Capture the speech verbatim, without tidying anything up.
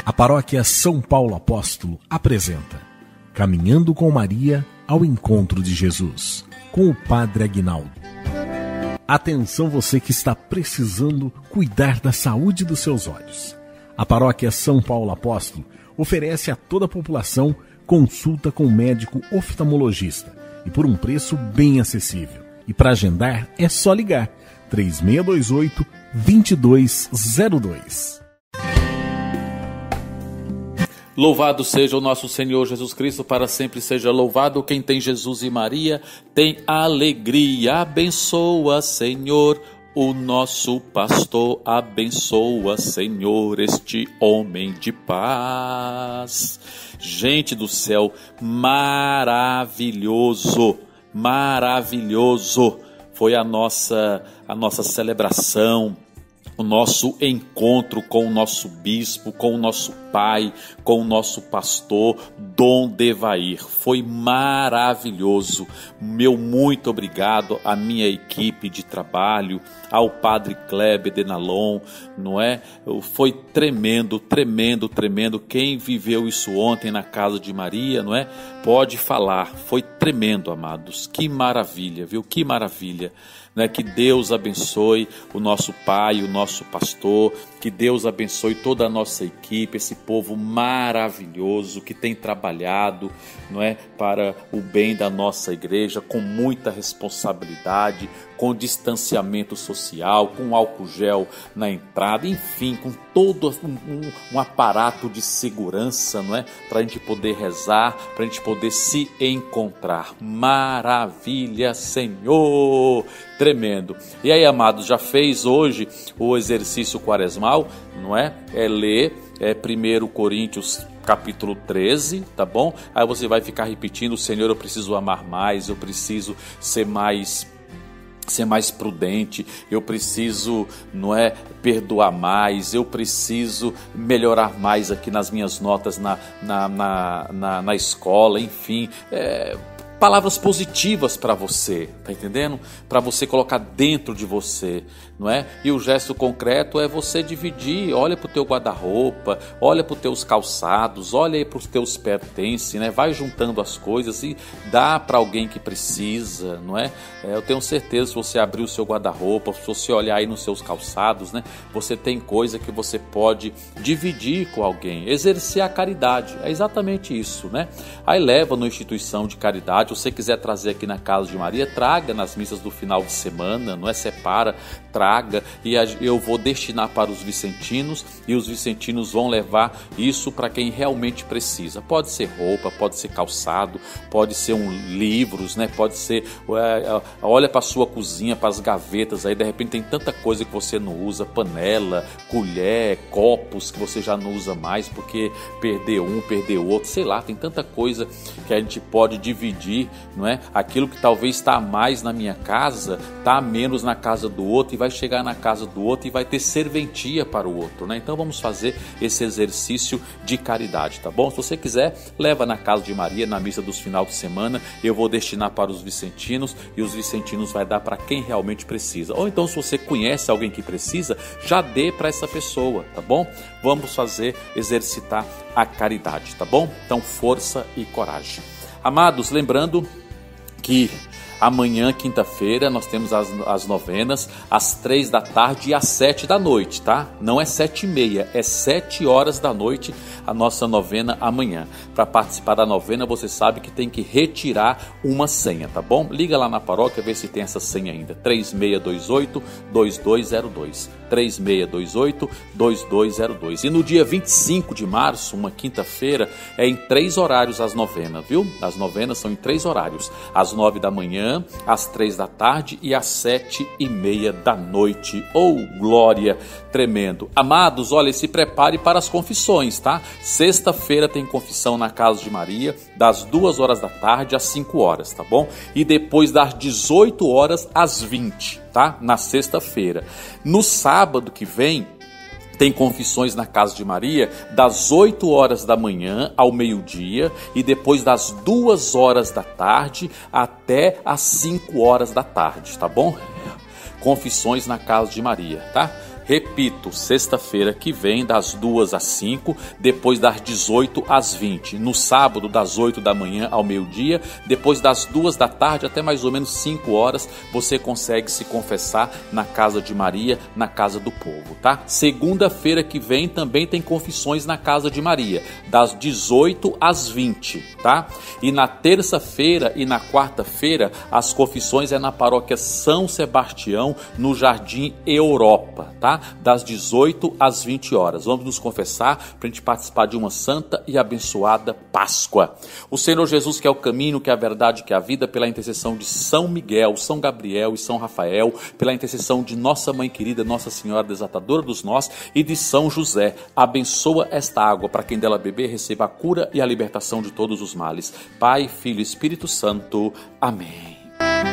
A Paróquia São Paulo Apóstolo apresenta Caminhando com Maria ao Encontro de Jesus, com o Padre Aguinaldo. Atenção você que está precisando cuidar da saúde dos seus olhos. A Paróquia São Paulo Apóstolo oferece a toda a população consulta com médico oftalmologista e por um preço bem acessível. E para agendar é só ligar três seis dois oito, dois dois zero dois. Louvado seja o nosso Senhor Jesus Cristo, para sempre seja louvado. Quem tem Jesus e Maria tem alegria. Abençoa, Senhor, o nosso pastor. Abençoa, Senhor, este homem de paz. Gente do céu, maravilhoso, maravilhoso. Foi a nossa, a nossa celebração, o nosso encontro com o nosso bispo, com o nosso pai, com o nosso pastor, Dom Devair. Foi maravilhoso. Meu muito obrigado à minha equipe de trabalho, ao Padre Kleber Denalon, não é? Foi tremendo, tremendo, tremendo. Quem viveu isso ontem na casa de Maria, não é? Pode falar. Foi tremendo, amados. Que maravilha, viu? Que maravilha. Né? Que Deus abençoe o nosso pai, o nosso pastor, que Deus abençoe toda a nossa equipe, esse povo maravilhoso que tem trabalhado, não é, para o bem da nossa igreja, com muita responsabilidade, com distanciamento social, com álcool gel na entrada, enfim, com todo um, um, um aparato de segurança, não é, para a gente poder rezar, para a gente poder se encontrar. Maravilha, Senhor! Tremendo. E aí, amados, já fez hoje o exercício quaresmal, não é? É ler é, primeiro Coríntios capítulo treze, tá bom? Aí você vai ficar repetindo: Senhor, eu preciso amar mais, eu preciso ser mais ser mais prudente, eu preciso, não é, perdoar mais, eu preciso melhorar mais aqui nas minhas notas na, na, na, na, na escola, enfim, é, palavras positivas para você, tá entendendo? Para você colocar dentro de você, não é? E o gesto concreto é você dividir. Olha para o teu guarda-roupa, olha para os teus calçados, olha aí para os teus pertences, né? Vai juntando as coisas e dá para alguém que precisa, não é? É? Eu tenho certeza, se você abrir o seu guarda-roupa, se você olhar aí nos seus calçados, né? Você tem coisa que você pode dividir com alguém, exercer a caridade, é exatamente isso, né? Aí leva na instituição de caridade. Se você quiser trazer aqui na casa de Maria, traga nas missas do final de semana, não é? Separa, traga, e eu vou destinar para os vicentinos, e os vicentinos vão levar isso para quem realmente precisa. Pode ser roupa, pode ser calçado, pode ser um livros, né? Pode ser, é, olha para a sua cozinha, para as gavetas, aí de repente tem tanta coisa que você não usa, panela, colher, copos que você já não usa mais porque perdeu um, perdeu outro, sei lá, tem tanta coisa que a gente pode dividir, não é? Aquilo que talvez está a mais na minha casa, está a menos na casa do outro, e vai chegar na casa do outro e vai ter serventia para o outro, né? Então vamos fazer esse exercício de caridade, tá bom? Se você quiser, leva na casa de Maria, na missa dos final de semana, eu vou destinar para os vicentinos, e os vicentinos vai dar para quem realmente precisa. Ou então, se você conhece alguém que precisa, já dê para essa pessoa, tá bom? Vamos fazer, exercitar a caridade, tá bom? Então, força e coragem. Amados, lembrando que amanhã, quinta-feira, nós temos as, as novenas às três da tarde e às sete da noite, tá? Não é sete e meia, é sete horas da noite a nossa novena amanhã. Para participar da novena, você sabe que tem que retirar uma senha, tá bom? Liga lá na paróquia, vê se tem essa senha ainda. três seis dois oito, dois dois zero dois. três seis dois oito, dois dois zero dois. E no dia vinte e cinco de março, uma quinta-feira, é em três horários as novenas, viu? As novenas são em três horários. Às nove da manhã, às três da tarde e às sete e meia da noite. Oh, glória! Tremendo. Amados, olha, se prepare para as confissões, tá? Sexta-feira tem confissão na casa de Maria, das duas horas da tarde às cinco horas, tá bom? E depois das dezoito horas às vinte, tá? Na sexta-feira. No sábado que vem, tem confissões na casa de Maria das oito horas da manhã ao meio-dia e depois das duas horas da tarde até as cinco horas da tarde, tá bom? Confissões na casa de Maria, tá? Repito, sexta-feira que vem, das duas às cinco, depois das dezoito às vinte. No sábado, das oito da manhã ao meio-dia, depois das duas da tarde até mais ou menos cinco horas, você consegue se confessar na casa de Maria, na casa do povo, tá? Segunda-feira que vem também tem confissões na casa de Maria, das dezoito às vinte, tá? E na terça-feira e na quarta-feira, as confissões é na paróquia São Sebastião, no Jardim Europa, tá? Das dezoito às vinte horas. Vamos nos confessar para a gente participar de uma santa e abençoada Páscoa. O Senhor Jesus, que é o caminho, que é a verdade, que é a vida, pela intercessão de São Miguel, São Gabriel e São Rafael, pela intercessão de nossa mãe querida, Nossa Senhora Desatadora dos Nós e de São José, abençoa esta água para quem dela beber receba a cura e a libertação de todos os males. Pai, Filho e Espírito Santo. Amém.